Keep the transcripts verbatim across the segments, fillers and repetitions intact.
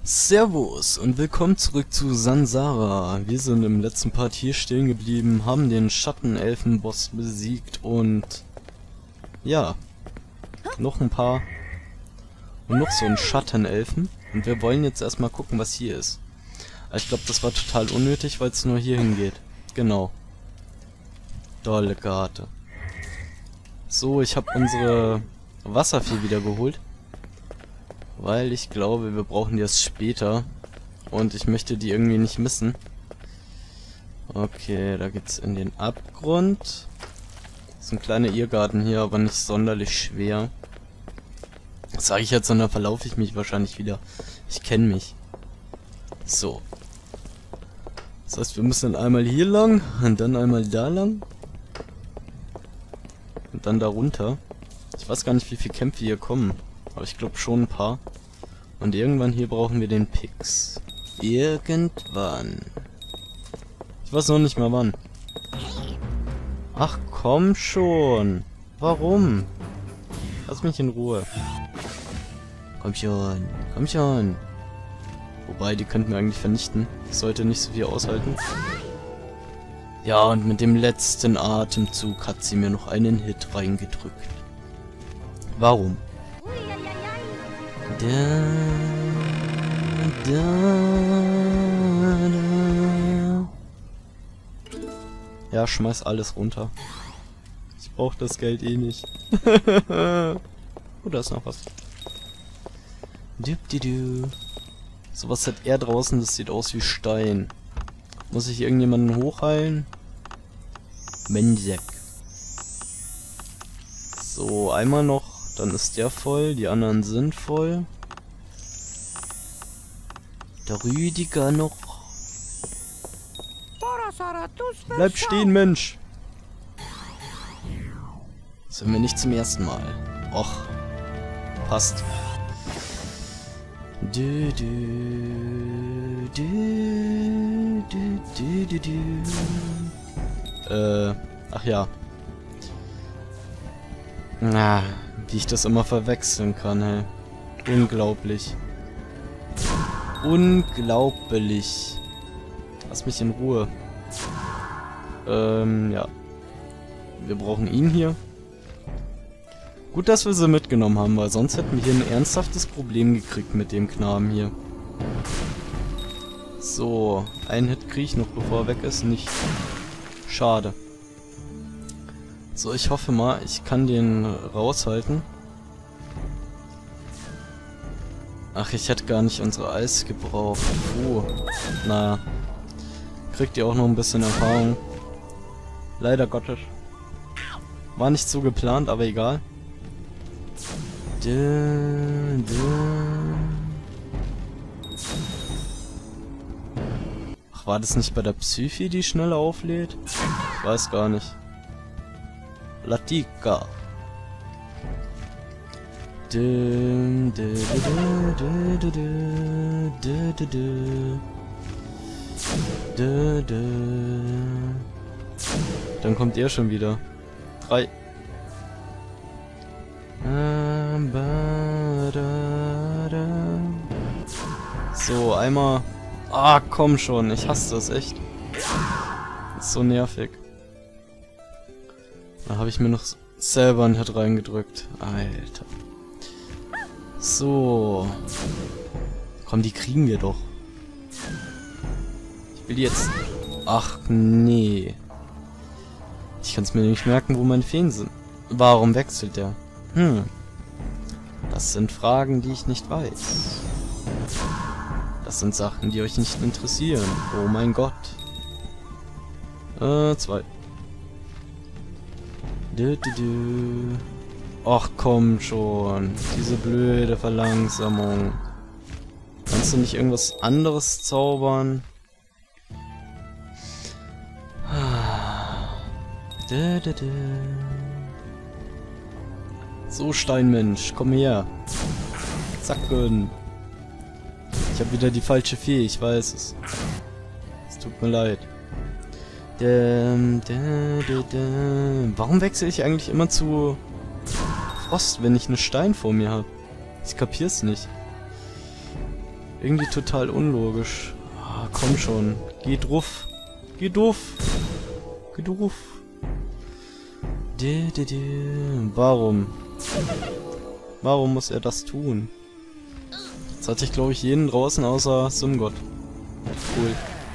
Servus und willkommen zurück zu Sansara. Wir sind im letzten Part hier stehen geblieben, haben den Schattenelfenboss besiegt und ja, noch ein paar und noch so ein Schattenelfen. Und wir wollen jetzt erstmal gucken, was hier ist. Ich glaube, das war total unnötig, weil es nur hier hingeht. Genau. Tolle Karte. So, ich habe unsere Wasservieh wieder geholt. Weil ich glaube, wir brauchen die erst später. Und ich möchte die irgendwie nicht missen. Okay, da geht's in den Abgrund. Das ist ein kleiner Irrgarten hier, aber nicht sonderlich schwer. Das sage ich jetzt, und dann verlaufe ich mich wahrscheinlich wieder. Ich kenne mich. So. Das heißt, wir müssen einmal hier lang und dann einmal da lang. Und dann da runter. Ich weiß gar nicht, wie viele Kämpfe hier kommen. Aber ich glaube schon ein paar. Und irgendwann hier brauchen wir den Pix. Irgendwann. Ich weiß noch nicht mal wann. Ach komm schon. Warum? Lass mich in Ruhe. Komm schon. Komm schon. Wobei, die könnten wir eigentlich vernichten. Ich sollte nicht so viel aushalten. Ja, und mit dem letzten Atemzug hat sie mir noch einen Hit reingedrückt. Warum? Da, da, da. Ja, schmeiß alles runter. Ich brauche das Geld eh nicht. Oh, da ist noch was. Dupdidu. So, was hat er draußen? Das sieht aus wie Stein. Muss ich irgendjemanden hochheilen? Menjek. So, einmal noch. Dann ist der voll, die anderen sind voll. Der Rüdiger noch. Bleib stehen, Mensch! Das sind wir nicht zum ersten Mal. Och, passt. Du, du, du, du, du, du, du. Äh, ach ja. Na, wie ich das immer verwechseln kann, hey. Unglaublich. Unglaublich. Lass mich in Ruhe. Ähm, ja. Wir brauchen ihn hier. Gut, dass wir sie mitgenommen haben, weil sonst hätten wir hier ein ernsthaftes Problem gekriegt mit dem Knaben hier. So, einen Hit kriege ich noch, bevor er weg ist. Nicht. Schade. So, ich hoffe mal, ich kann den raushalten. Ach, ich hätte gar nicht unsere Eis gebraucht. Oh, naja. Kriegt ihr auch noch ein bisschen Erfahrung. Leider Gottes. War nicht so geplant, aber egal. Du, du. Ach, war das nicht bei der Psyche, die schneller auflädt? Ich weiß gar nicht. Latika. Du, du, du, du, du, du, du, du. Du, du. Dann kommt er schon wieder. Drei. So, einmal. Ah, komm schon. Ich hasse das echt. Das ist so nervig. Da habe ich mir noch selber einen Hit reingedrückt. Alter. So. Komm, die kriegen wir doch. Ich will jetzt... Ach, nee. Ich kann es mir nicht merken, wo meine Feen sind. Warum wechselt der? Hm. Das sind Fragen, die ich nicht weiß. Das sind Sachen, die euch nicht interessieren. Oh mein Gott. Äh, zwei. Du, du, du. Ach komm schon. Diese blöde Verlangsamung. Kannst du nicht irgendwas anderes zaubern? Du, du, du. So, Steinmensch, komm her. Zacken. Ich habe wieder die falsche Fee, ich weiß es. Es tut mir leid. Dum, dum, dum, dum. Warum wechsle ich eigentlich immer zu Frost, wenn ich einen Stein vor mir habe? Ich kapier's nicht. Irgendwie total unlogisch. Ah, komm schon. Geh drauf. Geh drauf. Geh drauf. De, de, de. Warum? Warum muss er das tun? Jetzt hatte ich, glaube ich, jeden draußen außer Sumgott. Cool.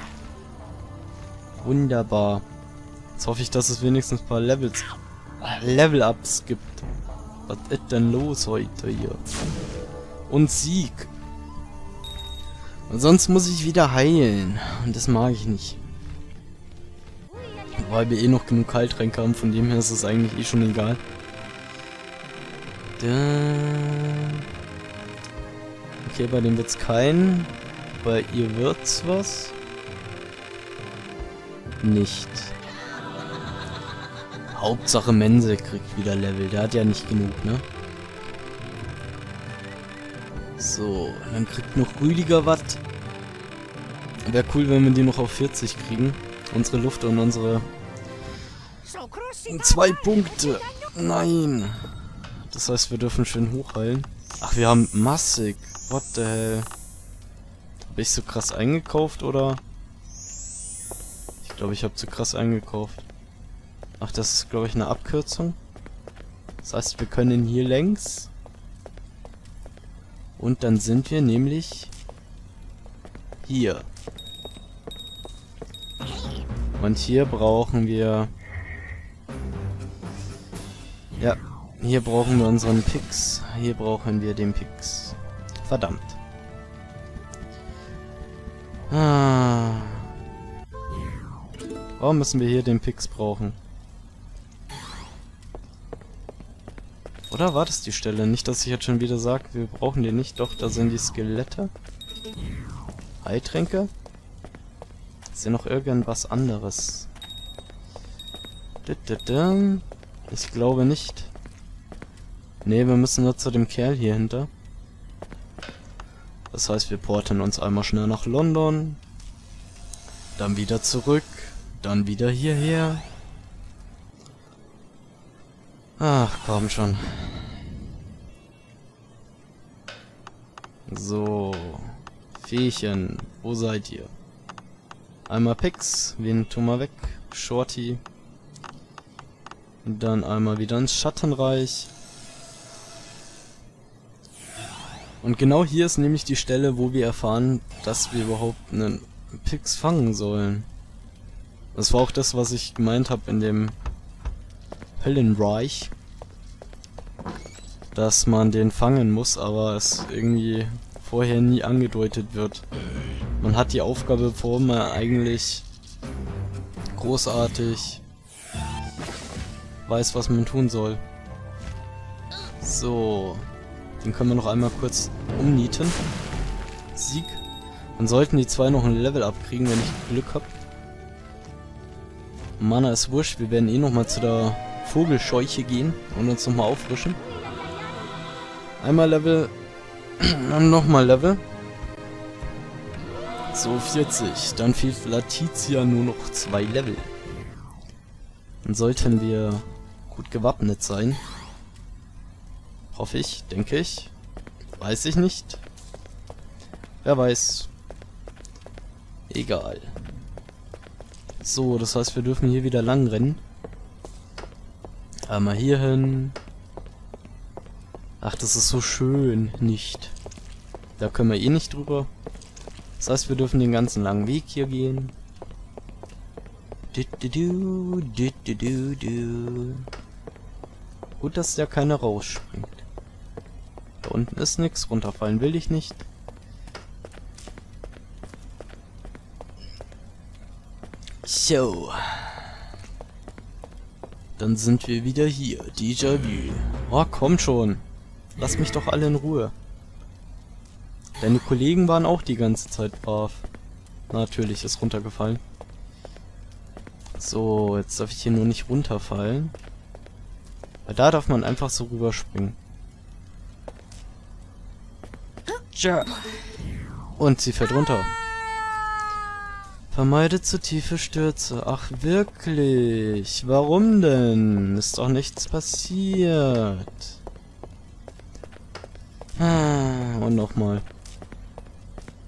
Wunderbar. Jetzt hoffe ich, dass es wenigstens ein paar Levels... Level-Ups gibt. Was ist denn los heute hier? Und Sieg. Und sonst muss ich wieder heilen. Und das mag ich nicht. Weil wir eh noch genug Heiltränke haben, von dem her ist es eigentlich eh schon egal. Da. Okay, bei dem wird's kein. Bei ihr wird's was. Nicht. Hauptsache Mense kriegt wieder Level. Der hat ja nicht genug, ne? So, dann kriegt noch Rüdiger was. Wäre cool, wenn wir die noch auf vierzig kriegen. Unsere Luft und unsere... Zwei Punkte. Nein. Das heißt, wir dürfen schön hochheilen. Ach, wir haben massig. What the hell? Habe ich so krass eingekauft, oder? Ich glaube, ich habe zu krass eingekauft. Ach, das ist, glaube ich, eine Abkürzung. Das heißt, wir können hier längs. Und dann sind wir nämlich hier. Und hier brauchen wir... Ja, hier brauchen wir unseren Pix. Hier brauchen wir den Pix. Verdammt. Ah. Warum müssen wir hier den Pix brauchen? Oder war das die Stelle? Nicht, dass ich jetzt schon wieder sage, wir brauchen den nicht. Doch, da sind die Skelette. Heiltränke. Ist ja noch irgendwas anderes. Ich glaube nicht. Ne, wir müssen nur zu dem Kerl hier hinter. Das heißt, wir porten uns einmal schnell nach London. Dann wieder zurück. Dann wieder hierher. Ach, komm schon. So. Viehchen, wo seid ihr? Einmal Pix, wen tun wir weg? Shorty. Und dann einmal wieder ins Schattenreich. Und genau hier ist nämlich die Stelle, wo wir erfahren, dass wir überhaupt einen Pix fangen sollen. Das war auch das, was ich gemeint habe in dem Höllenreich. Dass man den fangen muss, aber es irgendwie vorher nie angedeutet wird. Man hat die Aufgabe, bevor man eigentlich großartig weiß, was man tun soll. So. Den können wir noch einmal kurz umnieten. Sieg. Dann sollten die zwei noch ein Level abkriegen, wenn ich Glück habe. Mana ist wurscht, wir werden eh nochmal zu der Vogelscheuche gehen und uns nochmal auffrischen. Einmal Level, dann nochmal Level. So, vierzig. Dann fehlt Letizia nur noch zwei Level. Dann sollten wir gut gewappnet sein. Hoffe ich, denke ich. Weiß ich nicht. Wer weiß. Egal. So, das heißt, wir dürfen hier wieder lang rennen. Einmal hier hin. Ach, das ist so schön. Nicht. Da können wir eh nicht drüber. Das heißt, wir dürfen den ganzen langen Weg hier gehen. Du, du, du, du, du, du, du. Gut, dass der keiner rausspringt. Da unten ist nichts. Runterfallen will ich nicht. So. Dann sind wir wieder hier. Déjà-vu. Oh, komm schon. Lass mich doch alle in Ruhe. Deine Kollegen waren auch die ganze Zeit brav. Natürlich, ist runtergefallen. So, jetzt darf ich hier nur nicht runterfallen. Weil da darf man einfach so rüberspringen. Tja. Und sie fällt runter. Vermeide zu tiefe Stürze. Ach wirklich? Warum denn? Ist doch nichts passiert. Und nochmal.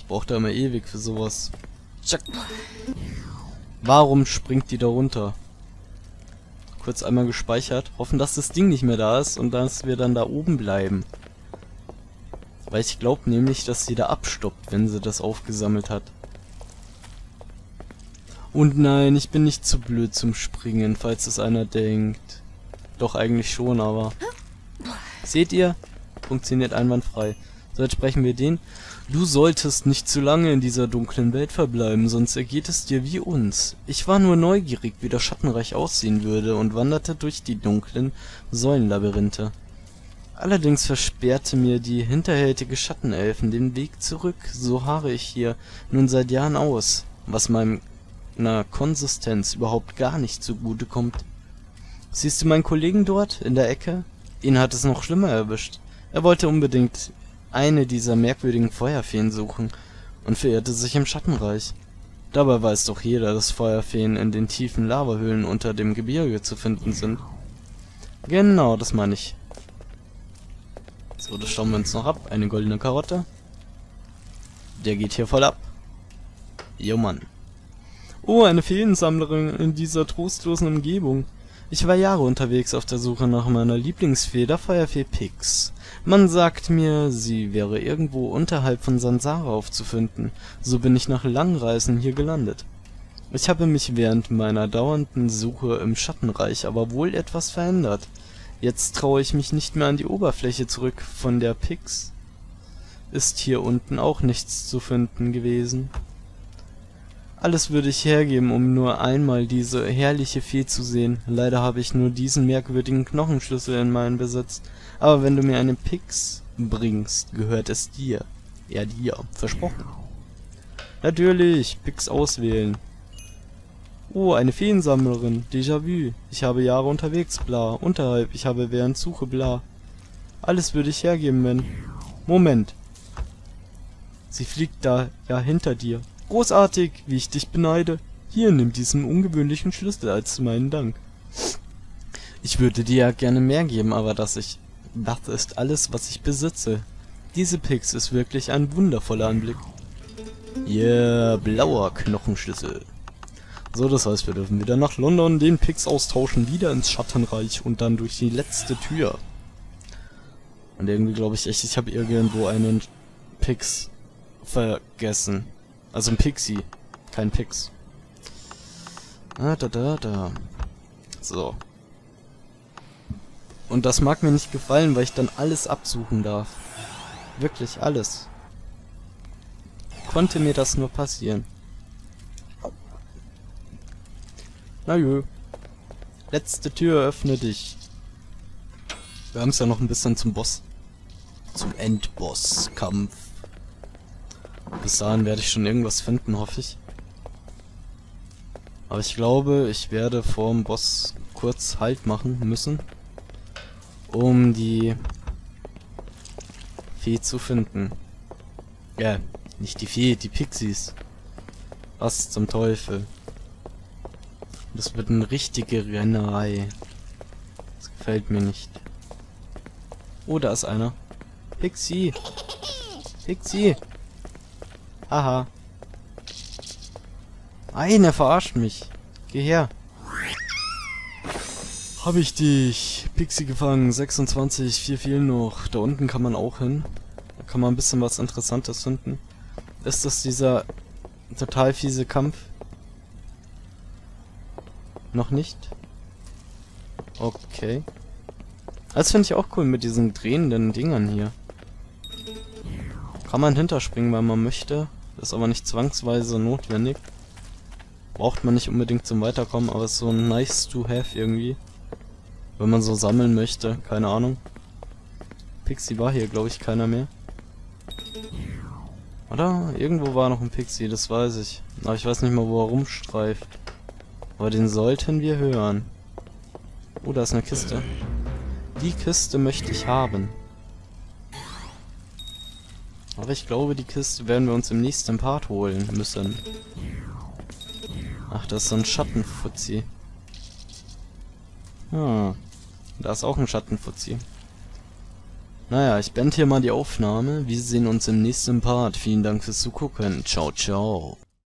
Braucht er immer ewig für sowas. Tschack. Warum springt die da runter? Kurz einmal gespeichert. Hoffen, dass das Ding nicht mehr da ist und dass wir dann da oben bleiben. Weil ich glaube nämlich, dass sie da abstoppt, wenn sie das aufgesammelt hat. Und nein, ich bin nicht zu blöd zum Springen, falls es einer denkt. Doch eigentlich schon, aber... Seht ihr? Funktioniert einwandfrei. So, jetzt sprechen wir den. Du solltest nicht zu lange in dieser dunklen Welt verbleiben, sonst ergeht es dir wie uns. Ich war nur neugierig, wie das Schattenreich aussehen würde und wanderte durch die dunklen Säulenlabyrinthe. Allerdings versperrte mir die hinterhältige Schattenelfen den Weg zurück, so harre ich hier nun seit Jahren aus, was meiner Konsistenz überhaupt gar nicht zugute kommt. Siehst du meinen Kollegen dort, in der Ecke? Ihn hat es noch schlimmer erwischt. Er wollte unbedingt eine dieser merkwürdigen Feuerfeen suchen und verirrte sich im Schattenreich. Dabei weiß doch jeder, dass Feuerfeen in den tiefen Lavahöhlen unter dem Gebirge zu finden sind. Genau, das meine ich. So, das schauen wir uns noch ab. Eine goldene Karotte. Der geht hier voll ab. Jo Mann. Oh, eine Feensammlerin in dieser trostlosen Umgebung. Ich war Jahre unterwegs auf der Suche nach meiner Lieblingsfee, der Feuerfee Pix. Man sagt mir, sie wäre irgendwo unterhalb von Sansara aufzufinden. So bin ich nach langen Reisen hier gelandet. Ich habe mich während meiner dauernden Suche im Schattenreich aber wohl etwas verändert. Jetzt traue ich mich nicht mehr an die Oberfläche zurück. Von der Pix ist hier unten auch nichts zu finden gewesen. Alles würde ich hergeben, um nur einmal diese herrliche Fee zu sehen. Leider habe ich nur diesen merkwürdigen Knochenschlüssel in meinem Besitz. Aber wenn du mir eine Pix bringst, gehört es dir. Ja, dir. Versprochen. Natürlich. Pix auswählen. Oh, eine Feensammlerin. Déjà-vu. Ich habe Jahre unterwegs, bla. Unterhalb. Ich habe während Suche, bla. Alles würde ich hergeben, wenn... Moment. Sie fliegt da, ja, hinter dir. Großartig, wie ich dich beneide. Hier, nimm diesen ungewöhnlichen Schlüssel als meinen Dank. Ich würde dir ja gerne mehr geben, aber das ich... Das ist alles, was ich besitze. Diese Pix ist wirklich ein wundervoller Anblick. Yeah, blauer Knochenschlüssel. So, das heißt, wir dürfen wieder nach London, den Pix austauschen, wieder ins Schattenreich und dann durch die letzte Tür. Und irgendwie glaube ich echt, ich habe irgendwo einen Pix vergessen. Also ein Pixie, kein Pix. Ah, da, da, da. So. Und das mag mir nicht gefallen, weil ich dann alles absuchen darf. Wirklich alles. Konnte mir das nur passieren. Na jö. Letzte Tür, öffne dich. Wir haben es ja noch ein bisschen zum Boss. Zum Endboss-Kampf. Bis dahin werde ich schon irgendwas finden, hoffe ich. Aber ich glaube, ich werde vorm Boss kurz Halt machen müssen, um die Fee zu finden. Ja, nicht die Fee, die Pixies. Was zum Teufel. Das wird eine richtige Rennerei. Das gefällt mir nicht. Oh, da ist einer. Pixie. Pixie. Haha. Nein, er verarscht mich. Geh her. Hab ich dich. Pixie gefangen. sechsundzwanzig. Vier fehlen noch. Da unten kann man auch hin. Da kann man ein bisschen was Interessantes finden. Ist das dieser total fiese Kampf? Noch nicht? Okay. Das finde ich auch cool mit diesen drehenden Dingern hier. Kann man hinterspringen, weil man möchte. Ist aber nicht zwangsweise notwendig. Braucht man nicht unbedingt zum Weiterkommen, aber ist so nice to have irgendwie. Wenn man so sammeln möchte, keine Ahnung. Pixie war hier, glaube ich, keiner mehr. Oder? Irgendwo war noch ein Pixie, das weiß ich. Aber ich weiß nicht mal, wo er rumstreift. Aber den sollten wir hören. Oh, da ist eine Kiste. Die Kiste möchte ich haben. Aber ich glaube, die Kiste werden wir uns im nächsten Part holen müssen. Ach, das ist so ein Schattenfuzzi. Hm. Da ist auch ein Schattenfuzzi. Naja, ich beende hier mal die Aufnahme. Wir sehen uns im nächsten Part. Vielen Dank fürs Zugucken. Ciao, ciao.